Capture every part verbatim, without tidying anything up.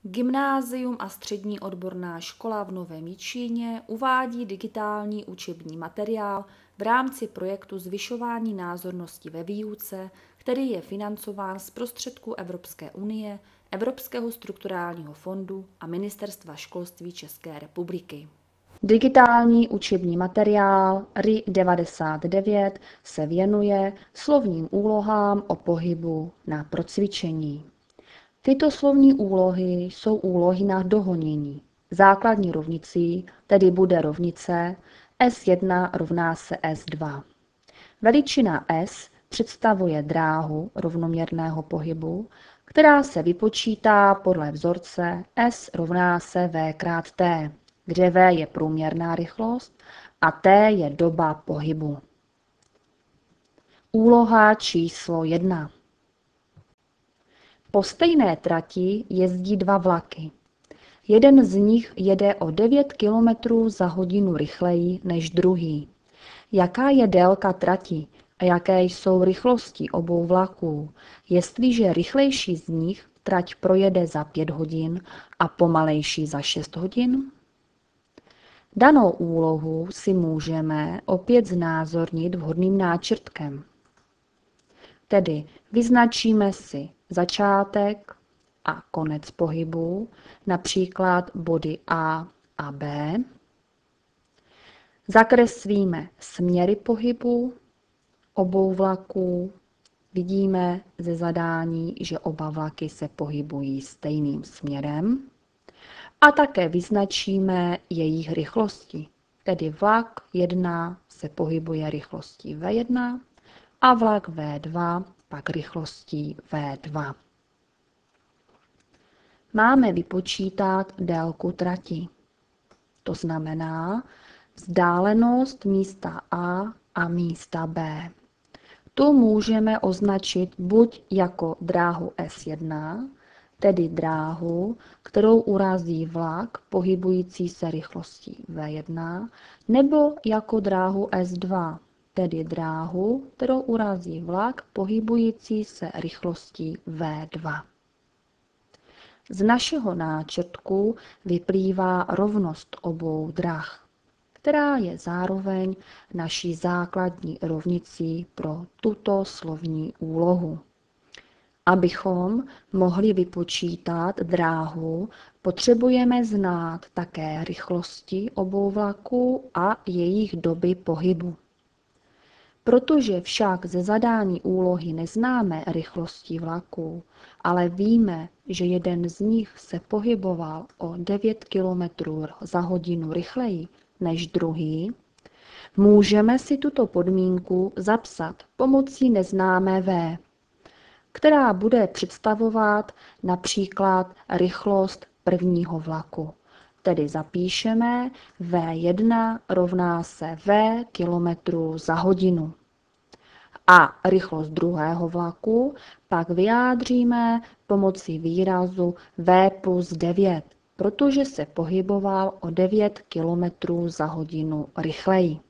Gymnázium a střední odborná škola v Novém Jičíně uvádí digitální učební materiál v rámci projektu Zvyšování názornosti ve výuce, který je financován z prostředků Evropské unie, Evropského strukturálního fondu a Ministerstva školství České republiky. Digitální učební materiál R I devadesát devět se věnuje slovním úlohám o pohybu na procvičení. Tyto slovní úlohy jsou úlohy na dohonění. Základní rovnicí tedy bude rovnice S jedna rovná se S dva. Veličina S představuje dráhu rovnoměrného pohybu, která se vypočítá podle vzorce S rovná se V krát T, kde V je průměrná rychlost a T je doba pohybu. Úloha číslo jedna. Po stejné trati jezdí dva vlaky. Jeden z nich jede o devět kilometrů za hodinu rychleji než druhý. Jaká je délka trati a jaké jsou rychlosti obou vlaků, jestliže rychlejší z nich trať projede za pět hodin a pomalejší za šest hodin? Danou úlohu si můžeme opět znázornit vhodným náčrtkem. Tedy vyznačíme si začátek a konec pohybu, například body A a B. Zakreslíme směry pohybu obou vlaků. Vidíme ze zadání, že oba vlaky se pohybují stejným směrem. A také vyznačíme jejich rychlosti. Tedy vlak jedna se pohybuje rychlostí V jedna a vlak V dva pak rychlostí V dva. Máme vypočítat délku trati. To znamená vzdálenost místa A a místa B. Tu můžeme označit buď jako dráhu S jedna, tedy dráhu, kterou urazí vlak pohybující se rychlostí V jedna, nebo jako dráhu S dva, tedy dráhu, kterou urazí vlak pohybující se rychlostí V dva. Z našeho náčrtku vyplývá rovnost obou drah, která je zároveň naší základní rovnicí pro tuto slovní úlohu. Abychom mohli vypočítat dráhu, potřebujeme znát také rychlosti obou vlaků a jejich doby pohybu. Protože však ze zadání úlohy neznáme rychlosti vlaků, ale víme, že jeden z nich se pohyboval o devět kilometrů za hodinu rychleji než druhý, můžeme si tuto podmínku zapsat pomocí neznámé V, která bude představovat například rychlost prvního vlaku. Tedy zapíšeme V jedna rovná se V kilometrů za hodinu. A rychlost druhého vlaku pak vyjádříme pomocí výrazu V plus devět, protože se pohyboval o devět kilometrů za hodinu rychleji.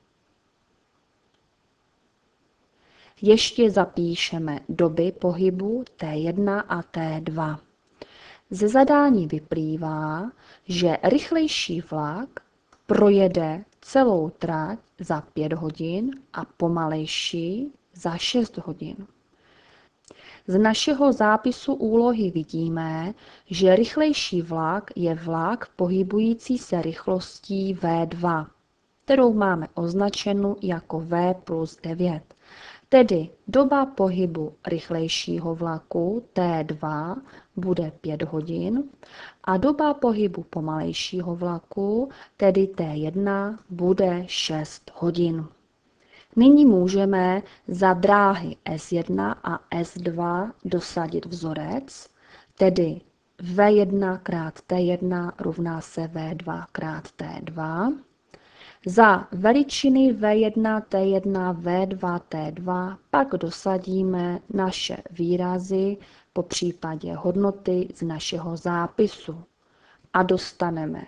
Ještě zapíšeme doby pohybu T jedna a T dva. Ze zadání vyplývá, že rychlejší vlak projede celou trať za pět hodin a pomalejší za šest hodin. Z našeho zápisu úlohy vidíme, že rychlejší vlak je vlak pohybující se rychlostí V dva, kterou máme označenu jako V plus devět. Tedy doba pohybu rychlejšího vlaku T dva bude pět hodin a doba pohybu pomalejšího vlaku, tedy T jedna, bude šest hodin. Nyní můžeme za dráhy S jedna a S dva dosadit vzorec, tedy V jedna krát T jedna rovná se V dva krát T dva. Za veličiny V jedna, T jedna, V dva, T dva pak dosadíme naše výrazy, po případě hodnoty z našeho zápisu a dostaneme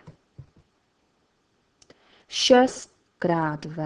šest krát V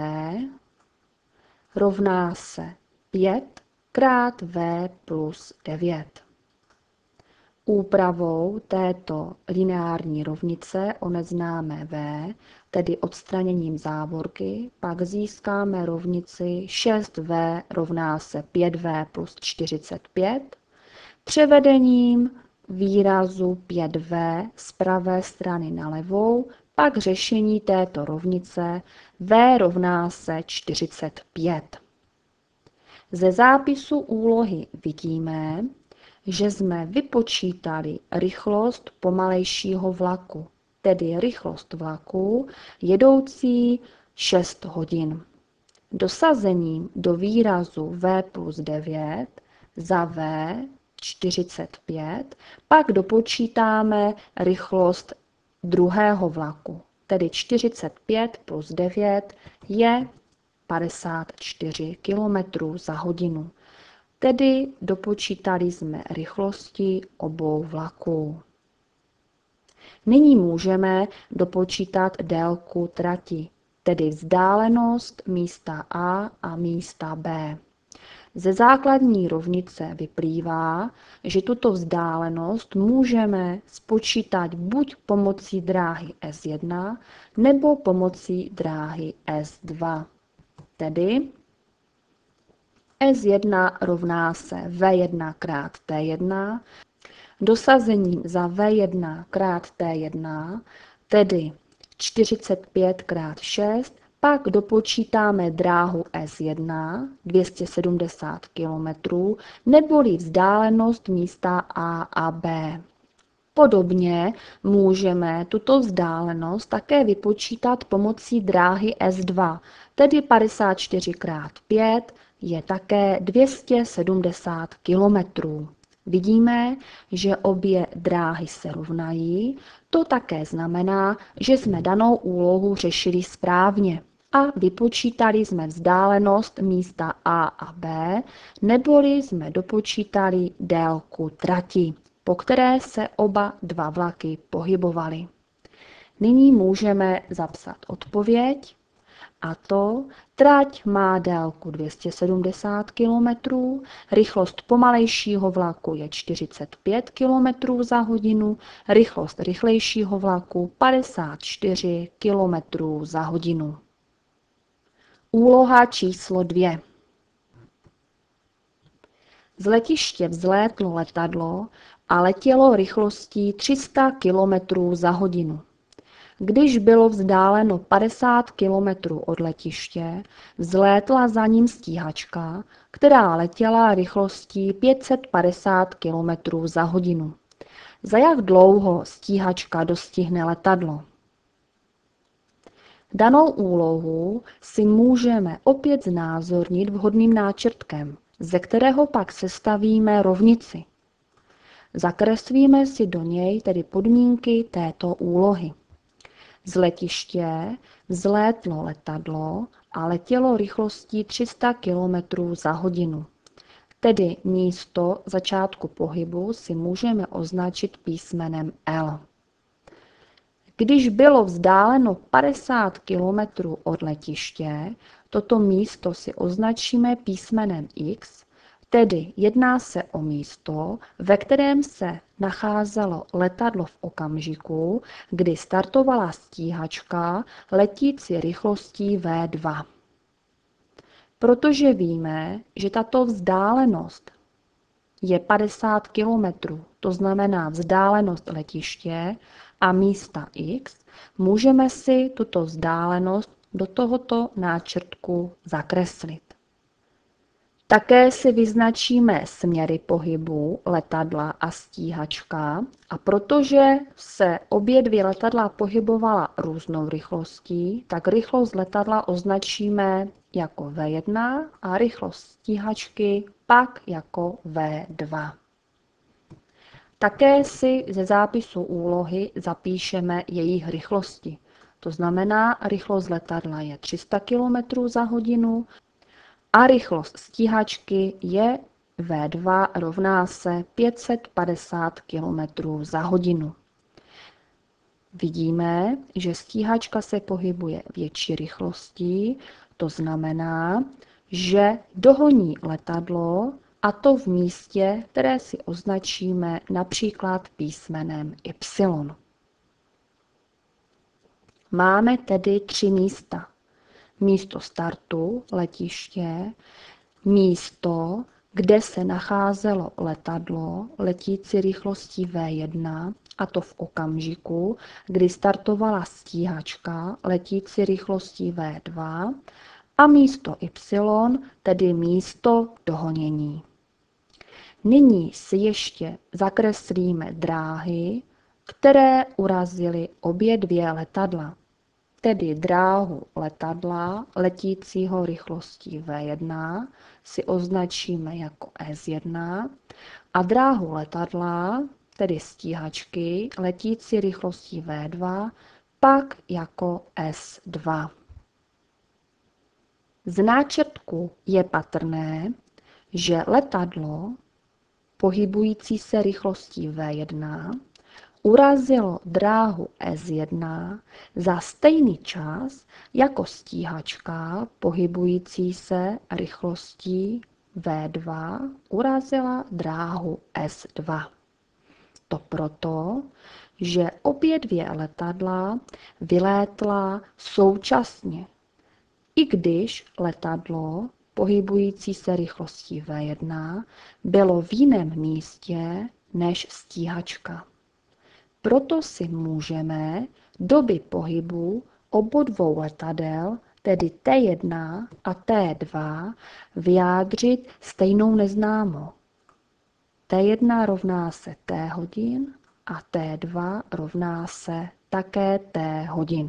rovná se pět krát V plus devět. Úpravou této lineární rovnice odeznáme v, tedy odstraněním závorky, pak získáme rovnici šest v rovná se pět v plus čtyřicet pět. Převedením výrazu pět v z pravé strany na levou, pak řešení této rovnice v rovná se čtyřicet pět. Ze zápisu úlohy vidíme, že jsme vypočítali rychlost pomalejšího vlaku, tedy rychlost vlaku jedoucí šest hodin. Dosazením do výrazu v plus devět za v čtyřicet pět pak dopočítáme rychlost druhého vlaku, tedy čtyřicet pět plus devět je padesát čtyři kilometrů za hodinu. Tedy dopočítali jsme rychlosti obou vlaků. Nyní můžeme dopočítat délku trati, tedy vzdálenost místa A a místa B. Ze základní rovnice vyplývá, že tuto vzdálenost můžeme spočítat buď pomocí dráhy S jedna nebo pomocí dráhy S dva. Tedy S jedna rovná se V jedna krát T jedna, dosazením za V jedna krát T jedna, tedy čtyřicet pět krát šest, pak dopočítáme dráhu S jedna, dvě stě sedmdesát kilometrů, neboli vzdálenost místa A a B. Podobně můžeme tuto vzdálenost také vypočítat pomocí dráhy S dva, tedy padesát čtyři krát pět je také dvě stě sedmdesát kilometrů. Vidíme, že obě dráhy se rovnají, to také znamená, že jsme danou úlohu řešili správně a vypočítali jsme vzdálenost místa A a B, neboli jsme dopočítali délku trati, po které se oba dva vlaky pohybovaly. Nyní můžeme zapsat odpověď, a to trať má délku dvě stě sedmdesát kilometrů, rychlost pomalejšího vlaku je čtyřicet pět kilometrů za hodinu, rychlost rychlejšího vlaku padesát čtyři kilometrů za hodinu. Úloha číslo dvě. Z letiště vzlétlo letadlo a letělo rychlostí tři sta kilometrů za hodinu. Když bylo vzdáleno padesát kilometrů od letiště, vzlétla za ním stíhačka, která letěla rychlostí pět set padesát kilometrů za hodinu. Za jak dlouho stíhačka dostihne letadlo? Danou úlohu si můžeme opět znázornit vhodným náčrtkem, ze kterého pak sestavíme rovnici. Zakreslíme si do něj tedy podmínky této úlohy. Z letiště vzlétlo letadlo a letělo rychlostí tři sta kilometrů za hodinu. Tedy místo začátku pohybu si můžeme označit písmenem L. Když bylo vzdáleno padesát kilometrů od letiště, toto místo si označíme písmenem X, tedy jedná se o místo, ve kterém se nacházelo letadlo v okamžiku, kdy startovala stíhačka letící rychlostí V dva. Protože víme, že tato vzdálenost je padesát kilometrů, to znamená vzdálenost letiště a místa X, můžeme si tuto vzdálenost do tohoto náčrtku zakreslit. Také si vyznačíme směry pohybu letadla a stíhačka a protože se obě dvě letadla pohybovala různou rychlostí, tak rychlost letadla označíme jako V jedna a rychlost stíhačky pak jako V dva. Také si ze zápisu úlohy zapíšeme jejich rychlosti. To znamená, rychlost letadla je tři sta kilometrů za hodinu a rychlost stíhačky je V dva rovná se pět set padesát kilometrů za hodinu. Vidíme, že stíhačka se pohybuje větší rychlostí, to znamená, že dohoní letadlo a to v místě, které si označíme například písmenem Y. Máme tedy tři místa. Místo startu, letiště, místo, kde se nacházelo letadlo letící rychlostí V jedna, a to v okamžiku, kdy startovala stíhačka letící rychlostí V dva, a místo Y, tedy místo dohonění. Nyní si ještě zakreslíme dráhy, které urazily obě dvě letadla, tedy dráhu letadla letícího rychlostí V jedna si označíme jako S jedna a dráhu letadla, tedy stíhačky letící rychlostí V dva, pak jako S dva. Z náčrtku je patrné, že letadlo pohybující se rychlostí V jedna urazilo dráhu S jedna za stejný čas jako stíhačka pohybující se rychlostí V dva urazila dráhu S dva. To proto, že obě dvě letadla vylétla současně, i když letadlo pohybující se rychlostí V jedna bylo v jiném místě než stíhačka. Proto si můžeme doby pohybu obou dvou letadel, tedy T jedna a T dva, vyjádřit stejnou neznámou. T jedna rovná se T hodin a T dva rovná se také T hodin.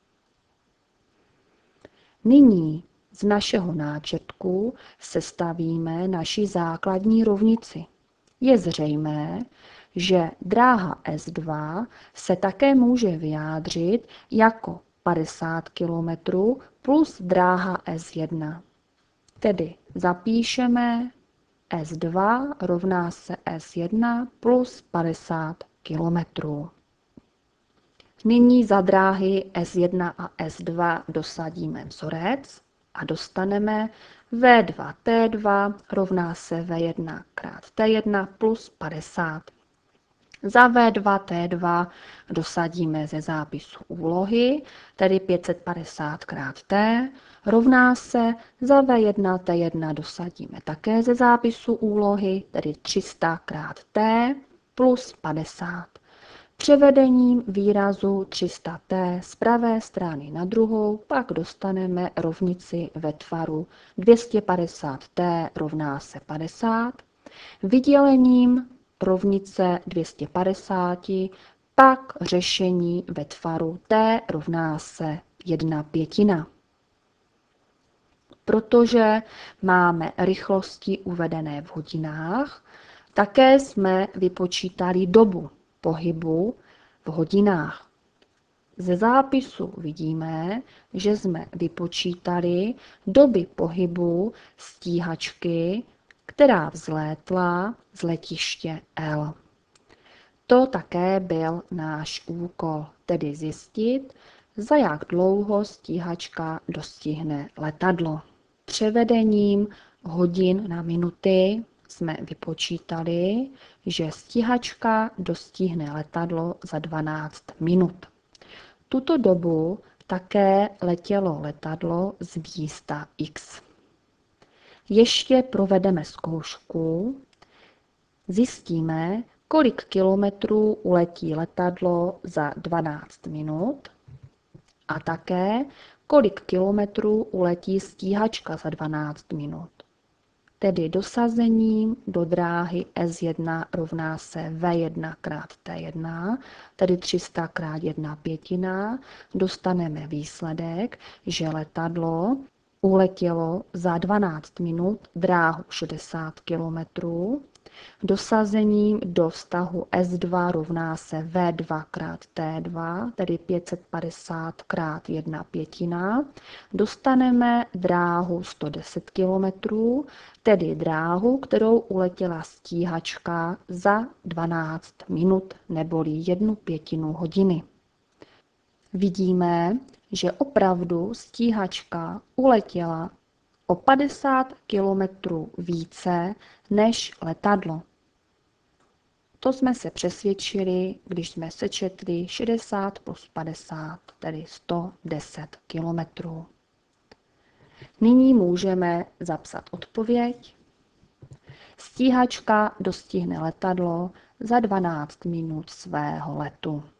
Nyní z našeho náčrtku sestavíme naši základní rovnici. Je zřejmé, že dráha S dva se také může vyjádřit jako padesát kilometrů plus dráha S jedna. Tedy zapíšeme S dva rovná se S jedna plus padesát kilometrů. Nyní za dráhy S jedna a S dva dosadíme vzorec a dostaneme V dva T dva rovná se V jedna krát T jedna plus padesát. Za V dva T dva dosadíme ze zápisu úlohy, tedy pět set padesát krát T, rovná se za V jedna T jedna dosadíme také ze zápisu úlohy, tedy tři sta krát T plus padesát. Převedením výrazu tři sta T z pravé strany na druhou pak dostaneme rovnici ve tvaru dvě stě padesát T rovná se padesát. Vydělením rovnice dvě stě padesát pak řešení ve tvaru T rovná se jedna pětina. Protože máme rychlosti uvedené v hodinách, také jsme vypočítali dobu pohybu v hodinách. Ze zápisu vidíme, že jsme vypočítali doby pohybu stíhačky, která vzlétla z letiště L. To také byl náš úkol, tedy zjistit, za jak dlouho stíhačka dostihne letadlo. Převedením hodin na minuty jsme vypočítali, že stíhačka dostihne letadlo za dvanáct minut. Tuto dobu také letělo letadlo z místa X. Ještě provedeme zkoušku, zjistíme, kolik kilometrů uletí letadlo za dvanáct minut a také, kolik kilometrů uletí stíhačka za dvanáct minut. Tedy dosazením do dráhy S jedna rovná se V jedna krát T jedna, tedy tři sta krát jedna pětina, dostaneme výsledek, že letadlo uletělo za dvanáct minut dráhu šedesát kilometrů. Dosazením do vztahu S dva rovná se V dva krát T dva, tedy pět set padesát krát jedna pětina, dostaneme dráhu sto deset kilometrů, tedy dráhu, kterou uletěla stíhačka za dvanáct minut neboli jednu pětinu hodiny. Vidíme, že opravdu stíhačka uletěla o padesát kilometrů více než letadlo. To jsme se přesvědčili, když jsme sečetli šedesát plus padesát, tedy sto deset kilometrů. Nyní můžeme zapsat odpověď. Stíhačka dostihne letadlo za dvanáct minut svého letu.